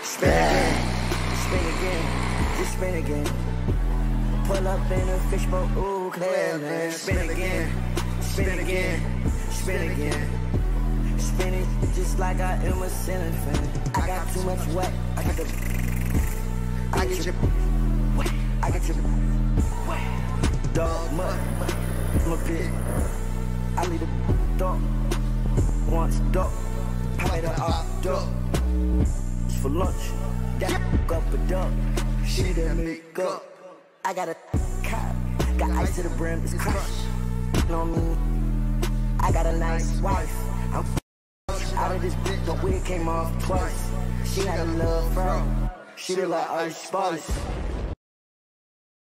Spin again, just spin again. Pull up in a fishbowl, ooh, clear, man. Spin again, spin again, spin again. Spin it just like I am a ceiling fan. I got too much wet, I get your wet, I get your wet. Dog mud, I'm a pig. I lead a dog, once dog, pay the up dog. It's for lunch, that up a dog, she that make up. I got a cop, got ice to the brim, it's crushed. You know what I mean? I got a nice wife. I'm out of this bitch, the wig came off twice. She had a love fro, she look like Ice Spice.